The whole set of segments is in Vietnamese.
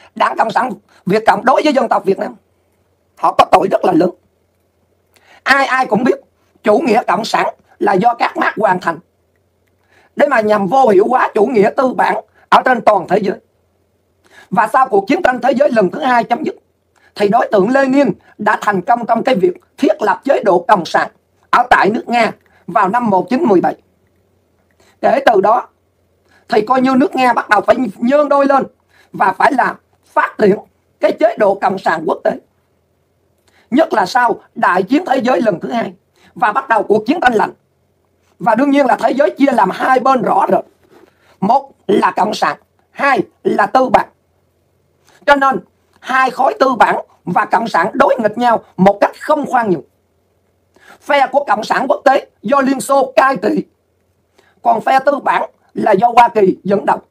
Đảng Cộng sản Việt Cộng đối với dân tộc Việt Nam, họ có tội rất là lớn. Ai ai cũng biết chủ nghĩa cộng sản là do các Mác hoàn thành để mà nhằm vô hiệu hóa chủ nghĩa tư bản ở trên toàn thế giới. Và sau cuộc chiến tranh thế giới lần thứ 2 chấm dứt thì đối tượng Lenin đã thành công trong cái việc thiết lập chế độ cộng sản ở tại nước Nga vào năm 1917. Kể từ đó thì coi như nước Nga bắt đầu phải nhơn đôi lên và phải làm phát triển cái chế độ cộng sản quốc tế. Nhất là sau đại chiến thế giới lần thứ 2 và bắt đầu cuộc chiến tranh lạnh. Và đương nhiên là thế giới chia làm hai bên rõ rệt. Một là cộng sản, hai là tư bản. Cho nên hai khối tư bản và cộng sản đối nghịch nhau một cách không khoan nhượng. Phe của cộng sản quốc tế do Liên Xô cai trị, còn phe tư bản là do Hoa Kỳ dẫn đầu.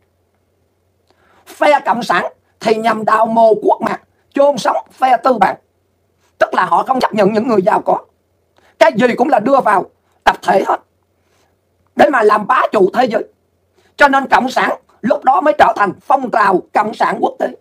Phe cộng sản thì nhằm đào mồ quốc mạc, chôn sống phe tư bản. Tức là họ không chấp nhận những người giàu có, cái gì cũng là đưa vào tập thể hết để mà làm bá chủ thế giới. Cho nên cộng sản lúc đó mới trở thành phong trào cộng sản quốc tế.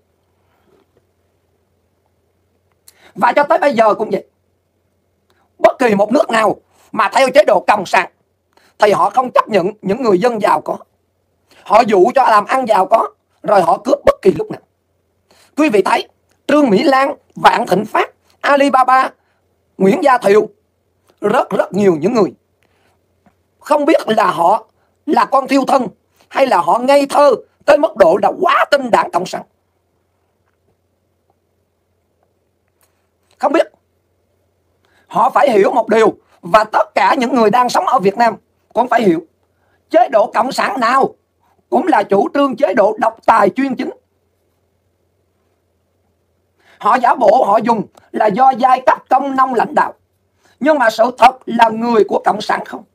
Và cho tới bây giờ cũng vậy. Bất kỳ một nước nào mà theo chế độ cộng sản thì họ không chấp nhận những người dân giàu có. Họ dụ cho làm ăn giàu có, rồi họ cướp bất kỳ lúc nào. Quý vị thấy Trương Mỹ Lan, Vạn Thịnh Phát, Alibaba, Nguyễn Gia Thiệu, rất nhiều những người không biết là họ là con thiêu thân hay là họ ngây thơ tới mức độ là quá tin Đảng Cộng sản. Không biết. Họ phải hiểu một điều, và tất cả những người đang sống ở Việt Nam cũng phải hiểu, chế độ cộng sản nào cũng là chủ trương chế độ độc tài chuyên chính. Họ giả bộ họ dùng là do giai cấp công nông lãnh đạo, nhưng mà sự thật là người của cộng sản không.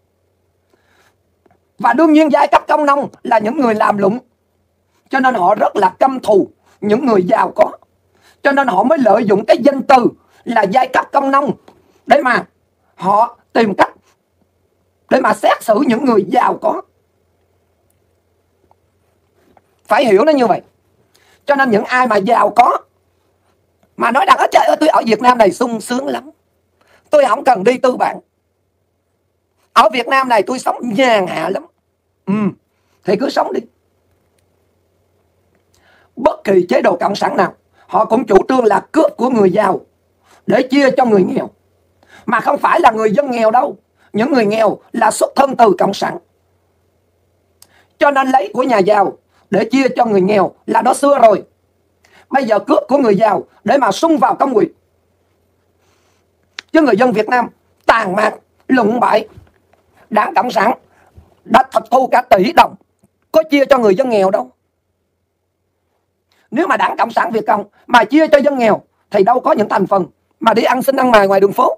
Và đương nhiên giai cấp công nông là những người làm lụng, cho nên họ rất là căm thù những người giàu có. Cho nên họ mới lợi dụng cái danh từ là giai cấp công nông để mà họ tìm cách để mà xét xử những người giàu có. Phải hiểu nó như vậy. Cho nên những ai mà giàu có mà nói rằng trời ơi tôi ở Việt Nam này sung sướng lắm, tôi không cần đi tư bản, ở Việt Nam này tôi sống nhàn hạ lắm, thì cứ sống đi. Bất kỳ chế độ cộng sản nào họ cũng chủ trương là cướp của người giàu để chia cho người nghèo. Mà không phải là người dân nghèo đâu, những người nghèo là xuất thân từ cộng sản. Cho nên lấy của nhà giàu để chia cho người nghèo là đó xưa rồi. Bây giờ cướp của người giàu để mà xung vào công quỹ. Chứ người dân Việt Nam tàn mạc, lụng bại. Đảng Cộng sản đã thất thu cả tỷ đồng, có chia cho người dân nghèo đâu. Nếu mà Đảng Cộng sản Việt Cộng mà chia cho dân nghèo thì đâu có những thành phần mà đi ăn xin ăn mài ngoài đường phố.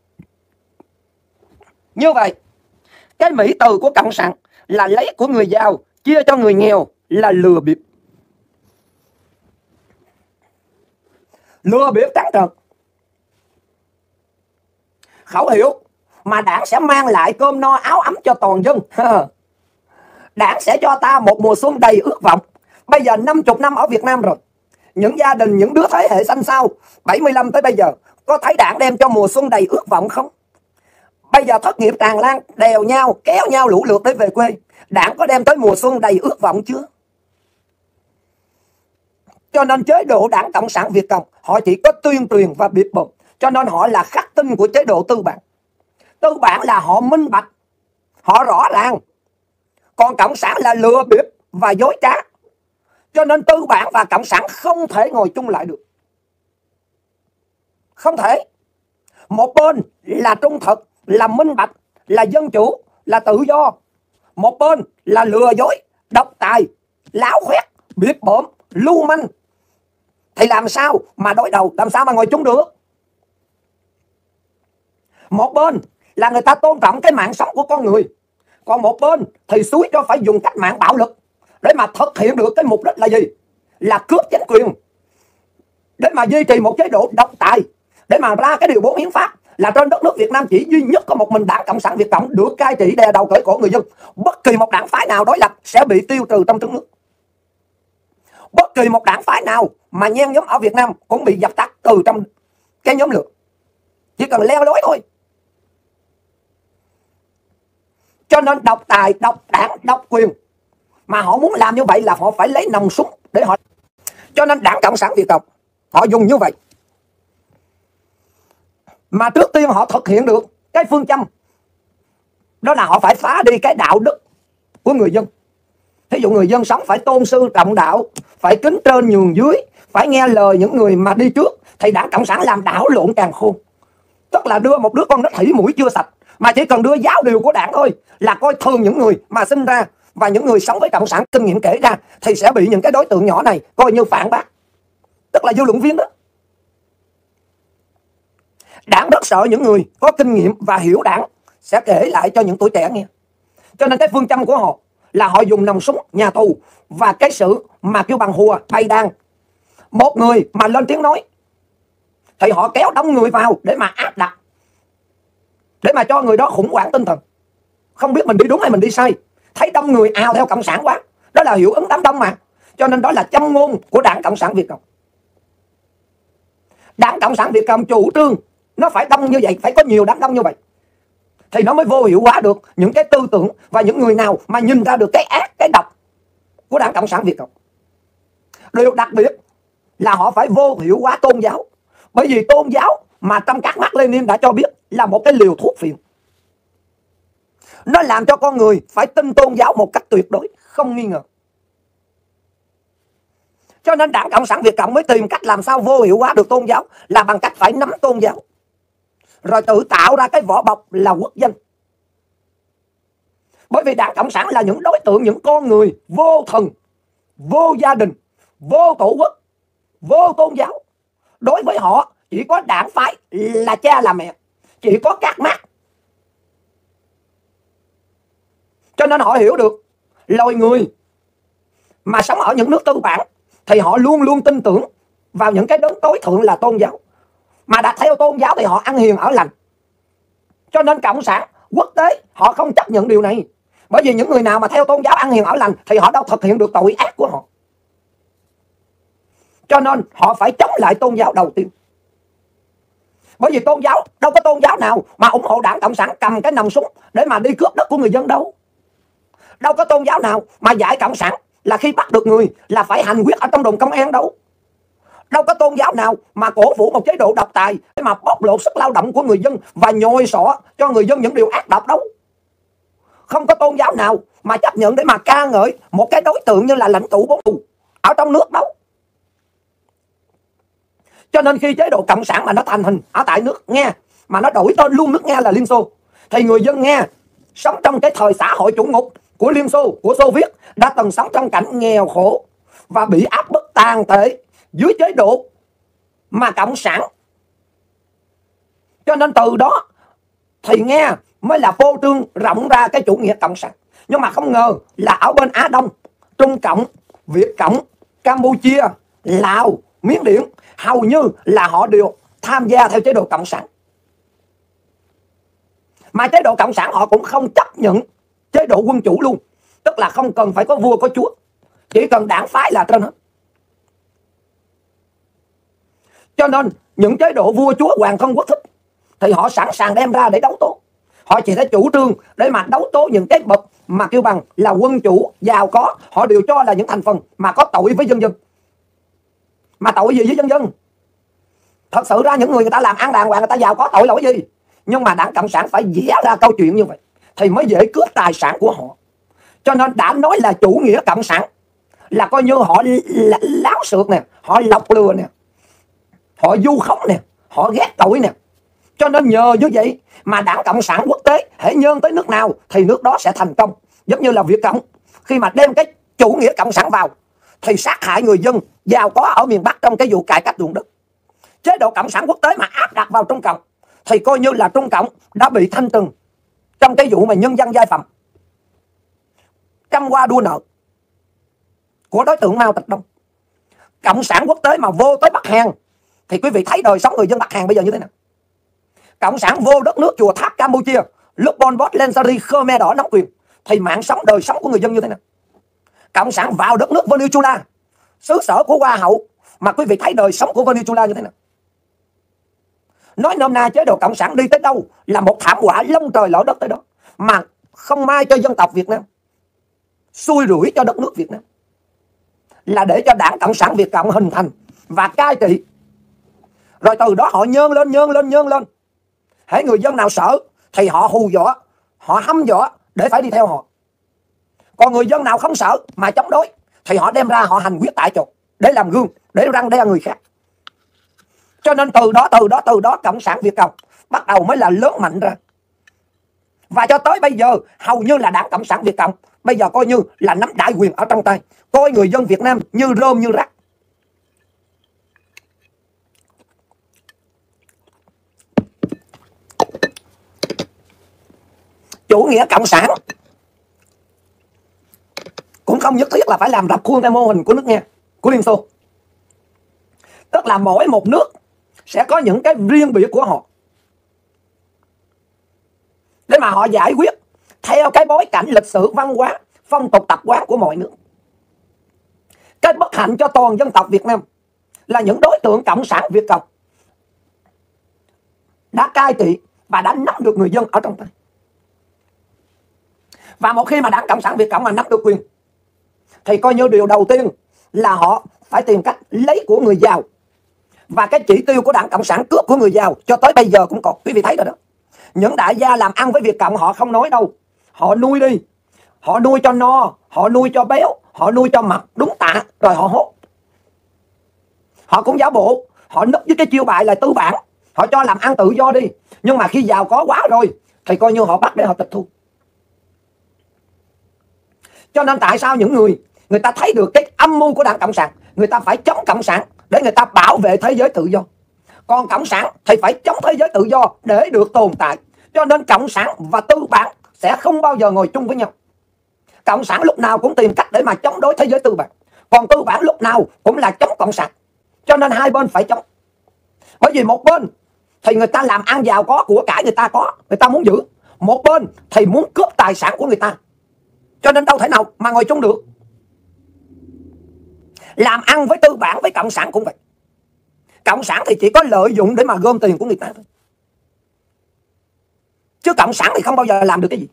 Như vậy, cái mỹ từ của cộng sản là lấy của người giàu chia cho người nghèo là lừa bịp. Lừa bịp trắng trợn. Khẩu hiệu mà Đảng sẽ mang lại cơm no áo ấm cho toàn dân. Đảng sẽ cho ta một mùa xuân đầy ước vọng. Bây giờ 50 năm ở Việt Nam rồi, những gia đình, những đứa thế hệ xanh sau 75 tới bây giờ có thấy Đảng đem cho mùa xuân đầy ước vọng không? Bây giờ thất nghiệp tràn lan, đèo nhau, kéo nhau lũ lượt để về quê, Đảng có đem tới mùa xuân đầy ước vọng chưa? Cho nên chế độ Đảng Cộng sản Việt Cộng họ chỉ có tuyên truyền và bịp bợm. Cho nên họ là khắc tinh của chế độ tư bản. Tư bản là họ minh bạch, họ rõ ràng. Còn cộng sản là lừa bịp và dối trá. Cho nên tư bản và cộng sản không thể ngồi chung lại được. Không thể. Một bên là trung thực, là minh bạch, là dân chủ, là tự do. Một bên là lừa dối, độc tài, láo khoét, bịp bợm, lưu manh. Thì làm sao mà đối đầu, làm sao mà ngồi chung được? Một bên là người ta tôn trọng cái mạng sống của con người, còn một bên thì xúi cho phải dùng cách mạng bạo lực để mà thực hiện được cái mục đích là gì? Là cướp chính quyền, để mà duy trì một chế độ độc tài, để mà ra cái điều 4 hiến pháp là trên đất nước Việt Nam chỉ duy nhất có một mình Đảng Cộng sản Việt Cộng được cai trị đè đầu cởi cổ người dân. Bất kỳ một đảng phái nào đối lập sẽ bị tiêu trừ trong trứng nước. Bất kỳ một đảng phái nào mà nhen nhóm ở Việt Nam cũng bị dập tắt từ trong cái nhóm lửa. Chỉ cần leo lối thôi. Cho nên độc tài, độc đảng, độc quyền. Mà họ muốn làm như vậy là họ phải lấy nòng súng để họ. Cho nên Đảng Cộng sản Việt Cộng họ dùng như vậy. Mà trước tiên họ thực hiện được cái phương châm, đó là họ phải phá đi cái đạo đức của người dân. Thí dụ người dân sống phải tôn sư trọng đạo, phải kính trên nhường dưới, phải nghe lời những người mà đi trước. Thì Đảng Cộng sản làm đảo lộn càn khôn. Tức là đưa một đứa con nít hỉ mũi chưa sạch, mà chỉ cần đưa giáo điều của Đảng thôi là coi thường những người mà sinh ra và những người sống với Cộng sản kinh nghiệm kể ra, thì sẽ bị những cái đối tượng nhỏ này coi như phản bác. Tức là dư luận viên đó. Đảng rất sợ những người có kinh nghiệm và hiểu Đảng sẽ kể lại cho những tuổi trẻ nghe. Cho nên cái phương châm của họ là họ dùng nòng súng, nhà tù và cái sự mà kêu bằng hùa bày đàn. Một người mà lên tiếng nói thì họ kéo đông người vào để mà áp đặt, để mà cho người đó khủng hoảng tinh thần, không biết mình đi đúng hay mình đi sai. Thấy đông người ào theo Cộng sản quá, đó là hiệu ứng đám đông mà. Cho nên đó là châm ngôn của Đảng Cộng sản Việt Cộng. Đảng Cộng sản Việt Cộng chủ trương nó phải đông như vậy, phải có nhiều đám đông như vậy, thì nó mới vô hiệu hóa được những cái tư tưởng và những người nào mà nhìn ra được cái ác, cái độc của Đảng Cộng sản Việt Cộng. Điều đặc biệt là họ phải vô hiệu hóa tôn giáo. Bởi vì tôn giáo mà trong các Mác Lênin đã cho biết là một cái liều thuốc phiện. Nó làm cho con người phải tin tôn giáo một cách tuyệt đối, không nghi ngờ. Cho nên Đảng Cộng sản Việt Cộng mới tìm cách làm sao vô hiệu hóa được tôn giáo là bằng cách phải nắm tôn giáo, rồi tự tạo ra cái vỏ bọc là quốc dân. Bởi vì Đảng Cộng sản là những đối tượng, những con người vô thần, vô gia đình, vô tổ quốc, vô tôn giáo. Đối với họ chỉ có đảng phái là cha là mẹ, chỉ có các Mác. Cho nên họ hiểu được loài người mà sống ở những nước tư bản thì họ luôn luôn tin tưởng vào những cái đấng tối thượng là tôn giáo. Mà đặt theo tôn giáo thì họ ăn hiền ở lành. Cho nên Cộng sản quốc tế họ không chấp nhận điều này. Bởi vì những người nào mà theo tôn giáo ăn hiền ở lành thì họ đâu thực hiện được tội ác của họ. Cho nên họ phải chống lại tôn giáo đầu tiên. Bởi vì tôn giáo, đâu có tôn giáo nào mà ủng hộ Đảng Cộng sản cầm cái nòng súng để mà đi cướp đất của người dân đâu. Đâu có tôn giáo nào mà dạy Cộng sản là khi bắt được người là phải hành quyết ở trong đồn công an đâu. Đâu có tôn giáo nào mà cổ vũ một chế độ độc tài để mà bóc lột sức lao động của người dân và nhồi sọ cho người dân những điều ác độc đâu. Không có tôn giáo nào mà chấp nhận để mà ca ngợi một cái đối tượng như là lãnh tụ bốn tù ở trong nước đâu. Cho nên khi chế độ Cộng sản mà nó thành hình ở tại nước Nga, mà nó đổi tên luôn nước Nga là Liên Xô, thì người dân Nga sống trong cái thời xã hội chủ ngục của Liên Xô, của Xô Viết, đã từng sống trong cảnh nghèo khổ và bị áp bức tàn tệ dưới chế độ mà Cộng sản. Cho nên từ đó thì Nga mới là phô trương rộng ra cái chủ nghĩa Cộng sản. Nhưng mà không ngờ là ở bên Á Đông, Trung Cộng, Việt Cộng, Campuchia, Lào, Miến Điện, hầu như là họ đều tham gia theo chế độ Cộng sản. Mà chế độ Cộng sản họ cũng không chấp nhận chế độ quân chủ luôn. Tức là không cần phải có vua có chúa, chỉ cần đảng phái là trên hết. Cho nên những chế độ vua chúa hoàng thân quốc thích thì họ sẵn sàng đem ra để đấu tố. Họ chỉ thấy chủ trương để mà đấu tố những cái bậc mà kêu bằng là quân chủ giàu có. Họ đều cho là những thành phần mà có tội với dân dân. Mà tội gì với dân dân? Thật sự ra những người ta làm ăn đàng hoàng, người ta giàu có, tội lỗi gì? Nhưng mà Đảng Cộng sản phải vẽ ra câu chuyện như vậy thì mới dễ cướp tài sản của họ. Cho nên đã nói là chủ nghĩa Cộng sản là coi như họ láo xược nè, họ lọc lừa nè, họ vu khống nè, họ ghét tội nè. Cho nên nhờ như vậy mà Đảng Cộng sản quốc tế hễ nhơn tới nước nào thì nước đó sẽ thành công. Giống như là Việt Cộng, khi mà đem cái chủ nghĩa Cộng sản vào thì sát hại người dân giàu có ở miền Bắc trong cái vụ cải cách ruộng đất. Chế độ Cộng sản quốc tế mà áp đặt vào Trung Cộng thì coi như là Trung Cộng đã bị thanh trừng trong cái vụ mà nhân dân giai phẩm, trăm qua đua nợ của đối tượng Mao Trạch Đông. Cộng sản quốc tế mà vô tới Bắc Hàn thì quý vị thấy đời sống người dân Bắc Hàn bây giờ như thế nào. Cộng sản vô đất nước Chùa Tháp Campuchia, lúc Pol Pot lên Sari Khmer Đỏ nắm quyền thì mạng sống đời sống của người dân như thế nào. Cộng sản vào đất nước Venezuela xứ sở của Hoa hậu, mà quý vị thấy đời sống của Venezuela như thế nào. Nói nôm na chế độ cộng sản đi tới đâu là một thảm họa lông trời lở đất tới đó, mà không mai cho dân tộc Việt Nam, xui rủi cho đất nước Việt Nam, là để cho Đảng Cộng sản Việt Cộng hình thành và cai trị. Rồi từ đó họ nhơn lên. Hễ người dân nào sợ thì họ hù dọa, họ hăm dọa để phải đi theo họ. Còn người dân nào không sợ mà chống đối thì họ đem ra họ hành quyết tại chỗ để làm gương, để răn đe người khác. Cho nên từ đó Cộng sản Việt Cộng bắt đầu mới là lớn mạnh ra. Và cho tới bây giờ hầu như là Đảng Cộng sản Việt Cộng bây giờ coi như là nắm đại quyền ở trong tay, coi người dân Việt Nam như rơm như rác. Chủ nghĩa cộng sản cũng không nhất thiết là phải làm rập khuôn theo mô hình của nước Nga, của Liên Xô. Tức là mỗi một nước sẽ có những cái riêng biệt của họ để mà họ giải quyết theo cái bối cảnh lịch sử, văn hóa, phong tục tập quán của mọi nước. Cái bất hạnh cho toàn dân tộc Việt Nam là những đối tượng cộng sản Việt Cộng đã cai trị và đã nắm được người dân ở trong tay. Và một khi mà Đảng Cộng sản Việt Cộng mà nắm được quyền thì coi như điều đầu tiên là họ phải tìm cách lấy của người giàu. Và cái chỉ tiêu của Đảng Cộng sản cướp của người giàu cho tới bây giờ cũng còn. Quý vị thấy rồi đó. Những đại gia làm ăn với Việt Cộng họ không nói đâu, họ nuôi đi, họ nuôi cho no, họ nuôi cho béo, họ nuôi cho mập đúng tạ, rồi họ hốt. Họ cũng giả bộ, họ nấp với cái chiêu bài là tư bản, họ cho làm ăn tự do đi. Nhưng mà khi giàu có quá rồi thì coi như họ bắt để họ tịch thu. Cho nên tại sao những người ta thấy được cái âm mưu của Đảng Cộng sản, người ta phải chống Cộng sản để người ta bảo vệ thế giới tự do. Còn Cộng sản thì phải chống thế giới tự do để được tồn tại. Cho nên Cộng sản và tư bản sẽ không bao giờ ngồi chung với nhau. Cộng sản lúc nào cũng tìm cách để mà chống đối thế giới tư bản, còn tư bản lúc nào cũng là chống Cộng sản. Cho nên hai bên phải chống. Bởi vì một bên thì người ta làm ăn giàu có, của cải người ta có, người ta muốn giữ. Một bên thì muốn cướp tài sản của người ta. Cho nên đâu thể nào mà ngồi chung được. Làm ăn với tư bản, với Cộng sản cũng vậy. Cộng sản thì chỉ có lợi dụng để mà gom tiền của người ta thôi, chứ Cộng sản thì không bao giờ làm được cái gì.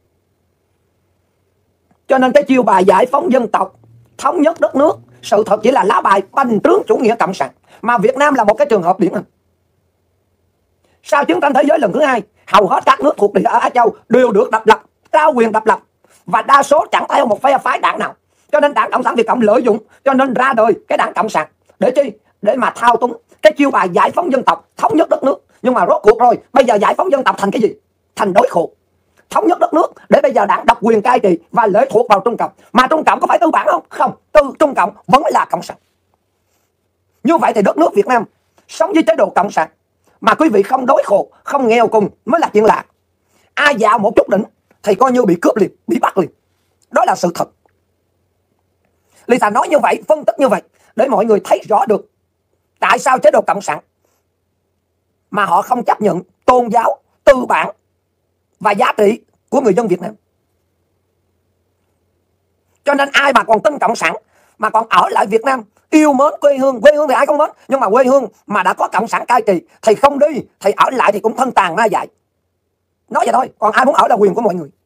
Cho nên cái chiêu bài giải phóng dân tộc, thống nhất đất nước, sự thật chỉ là lá bài bành trướng chủ nghĩa cộng sản. Mà Việt Nam là một cái trường hợp điển hình. Sau chiến tranh thế giới lần thứ hai, hầu hết các nước thuộc địa ở Á Châu đều được độc lập, trao quyền độc lập, và đa số chẳng theo một phe phái đảng nào. Cho nên Đảng Cộng sản Việt Cộng lợi dụng, cho nên ra đời cái Đảng Cộng sản. Để chi? Để mà thao túng cái chiêu bài giải phóng dân tộc, thống nhất đất nước. Nhưng mà rốt cuộc rồi, bây giờ giải phóng dân tộc thành cái gì? Thành đối khổ. Thống nhất đất nước để bây giờ Đảng độc quyền cai trị và lệ thuộc vào Trung Cộng. Mà Trung Cộng có phải tư bản không? Không, Trung Cộng vẫn là Cộng sản. Như vậy thì đất nước Việt Nam sống với chế độ Cộng sản mà quý vị không đối khổ, không nghèo cùng mới là chuyện lạ. Ai giàu một chút đỉnh thì coi như bị cướp liền, bị bắt liền. Đó là sự thật. Lisa nói như vậy, phân tích như vậy để mọi người thấy rõ được tại sao chế độ Cộng sản mà họ không chấp nhận tôn giáo, tư bản và giá trị của người dân Việt Nam. Cho nên ai mà còn tin Cộng sản mà còn ở lại Việt Nam, yêu mến quê hương thì ai không mến, nhưng mà quê hương mà đã có Cộng sản cai trị thì không đi, thì ở lại thì cũng thân tàn ma dại. Nói vậy thôi, còn ai muốn ở là quyền của mọi người.